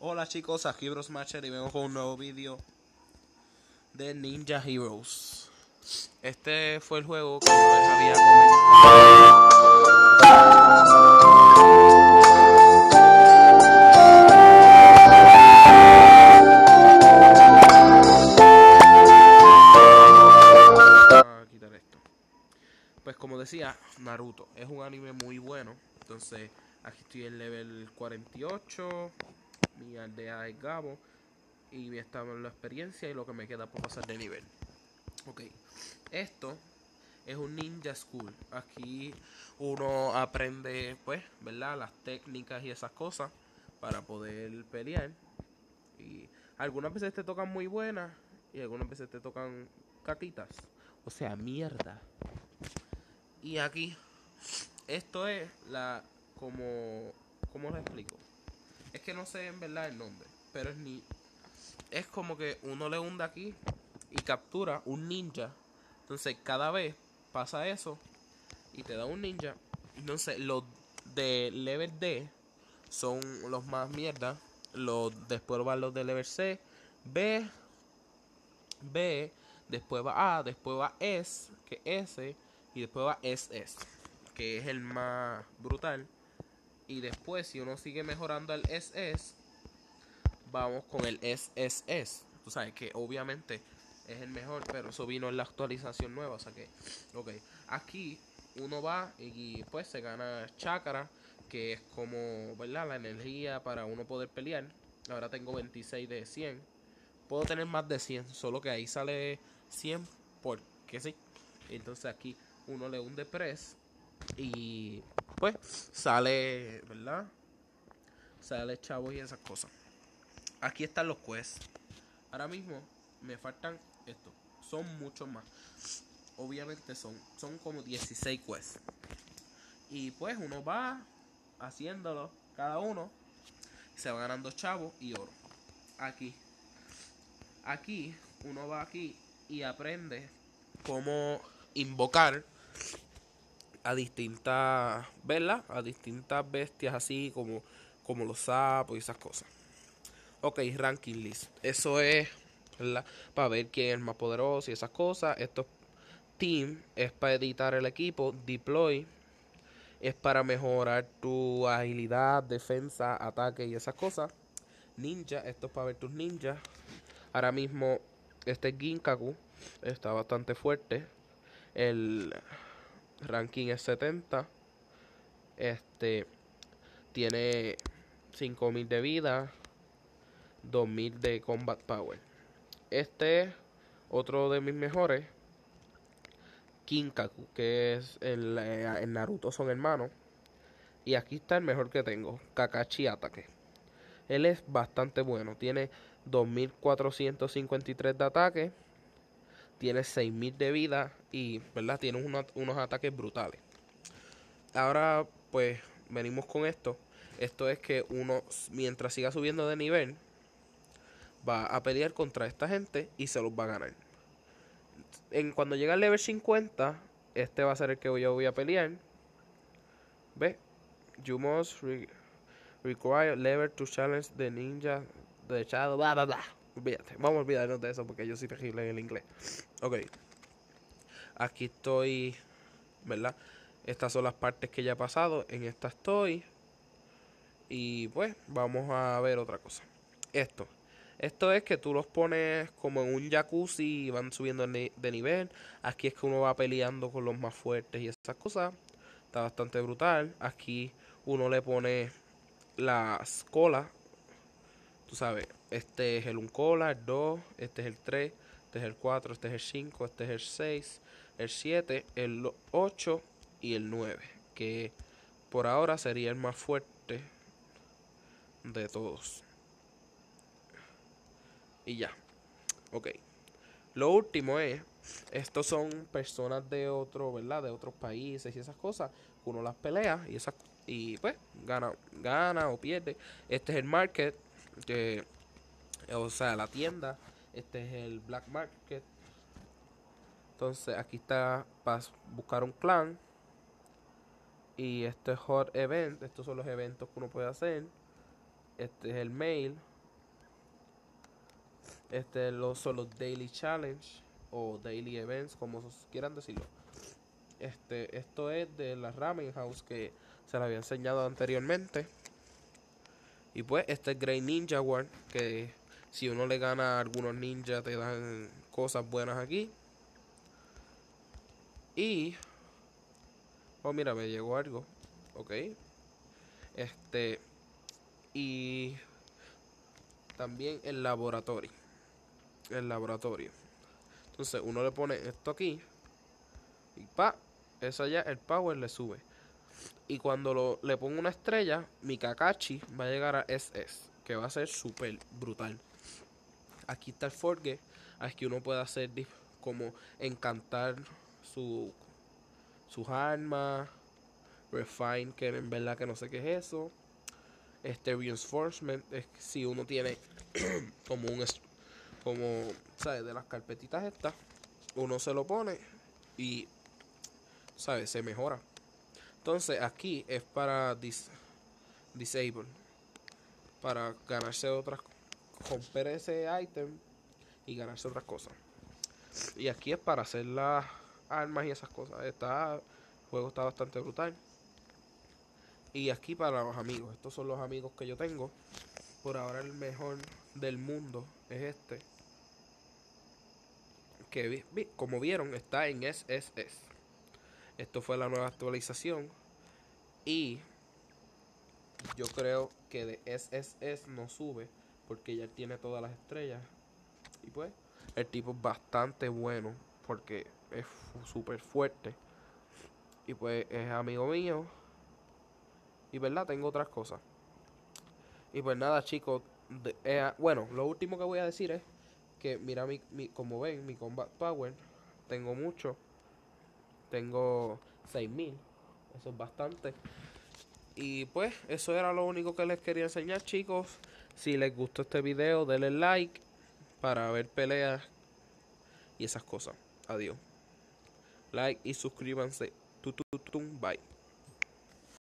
Hola chicos, aquí Brosmatcher y vengo con un nuevo vídeo de Ninja Heroes. Este fue el juego que yo les había comentado. Quitar esto. Pues como decía, Naruto es un anime muy bueno. Entonces aquí estoy en level 48. Mi aldea es Gabo. Y me está en la experiencia y lo que me queda por pasar de nivel. Ok, esto es un ninja school. Aquí uno aprende, pues, ¿verdad? Las técnicas y esas cosas para poder pelear. Y algunas veces te tocan muy buenas y algunas veces te tocan caquitas. O sea, mierda. Y aquí, esto es la, ¿cómo lo explico? Es que no sé en verdad el nombre, pero es como que uno le hunde aquí y captura un ninja. Entonces cada vez pasa eso y te da un ninja. Entonces los de level D son los más mierda. Después van los de level C, B, B, después va A, después va S, que S, y después va SS, que es el más brutal. Y después, si uno sigue mejorando el SS, vamos con el SSS. Tú sabes que obviamente es el mejor, pero eso vino en la actualización nueva. O sea que, ok, aquí uno va y pues se gana chakra, que es como, ¿verdad? La energía para uno poder pelear. Ahora tengo 26 de 100. Puedo tener más de 100, solo que ahí sale 100 porque sí. Entonces aquí uno le hunde press y pues sale, ¿verdad? Sale chavos y esas cosas. Aquí están los quests. Ahora mismo me faltan estos. Son muchos más. Obviamente son como 16 quests. Y pues uno va haciéndolo cada uno. Se va ganando chavos y oro. Aquí. Aquí uno va aquí y aprende cómo invocar a distintas, ¿verdad? A distintas bestias así como los sapos y esas cosas. Ok, ranking list. Eso es, ¿verdad? Para ver quién es el más poderoso y esas cosas. Esto team es para editar el equipo. Deploy es para mejorar tu agilidad, defensa, ataque y esas cosas. Ninja, esto es para ver tus ninjas. Ahora mismo este Ginkaku está bastante fuerte. El ranking es 70. Este tiene 5000 de vida, 2000 de combat power. Este es otro de mis mejores, Kinkaku, que es en Naruto son hermanos. Y aquí está el mejor que tengo, Kakashi Ataque. Él es bastante bueno, tiene 2453 de ataque, tiene 6000 de vida y, ¿verdad? Tiene unos ataques brutales. Ahora, pues, venimos con esto. Esto es que uno, mientras siga subiendo de nivel, va a pelear contra esta gente y se los va a ganar. Cuando llega al level 50, este va a ser el que yo voy a pelear. ¿Ve? You must require level to challenge the ninja, the shadow, bla bla bla. Olvídate, vamos a olvidarnos de eso porque yo soy terrible en el inglés. Ok, aquí estoy, ¿verdad? Estas son las partes que ya he pasado. En esta estoy. Y pues, vamos a ver otra cosa. Esto. Esto es que tú los pones como en un jacuzzi y van subiendo de nivel. Aquí es que uno va peleando con los más fuertes y esas cosas. Está bastante brutal. Aquí uno le pone las colas. Tú sabes, este es el 1 cola, el 2, este es el 3, este es el 4, este es el 5, este es el 6, el 7, el 8 y el 9. Que por ahora sería el más fuerte de todos. Y ya. Ok. Lo último es, estos son personas de otro, ¿verdad? De otros países y esas cosas. Uno las pelea y pues gana o pierde. Este es el market, que, o sea, la tienda. Este es el black market. Entonces aquí está para buscar un clan. Y este es hot event. Estos son los eventos que uno puede hacer. Este es el mail. Son los Daily Challenge o Daily Events, como quieran decirlo. Esto es de la Ramen House que se la había enseñado anteriormente. Y pues este es Great Ninja War, que si uno le gana a algunos ninjas te dan cosas buenas aquí. Y oh, mira, me llegó algo. Ok. Y también el laboratorio. El laboratorio. Entonces uno le pone esto aquí y pa, eso ya el power le sube. Y cuando le pongo una estrella, mi Kakashi va a llegar a SS, que va a ser súper brutal. Aquí está el forge, aquí uno puede hacer como encantar sus armas, refine, que en verdad que no sé qué es eso. Reinforcement es si uno tiene como como, ¿sabes? De las carpetitas estas, uno se lo pone y, ¿sabes? Se mejora. Entonces aquí es para disable, para ganarse otras, romper ese item y ganarse otras cosas. Y aquí es para hacer las armas y esas cosas. El juego está bastante brutal. Y aquí para los amigos. Estos son los amigos que yo tengo. Por ahora el mejor del mundo es este. Que como vieron está en SSS. Esto fue la nueva actualización. Y yo creo que de SSS no sube. Porque ya tiene todas las estrellas. Y pues el tipo es bastante bueno. Porque es súper fuerte. Y pues es amigo mío. Y verdad, tengo otras cosas. Y pues nada, chicos. Bueno, lo último que voy a decir es que mira, como ven, mi combat power. Tengo mucho. Tengo 6000. Eso es bastante. Y pues eso era lo único que les quería enseñar, chicos. Si les gustó este video, denle like para ver peleas y esas cosas. Adiós. Like y suscríbanse. Bye.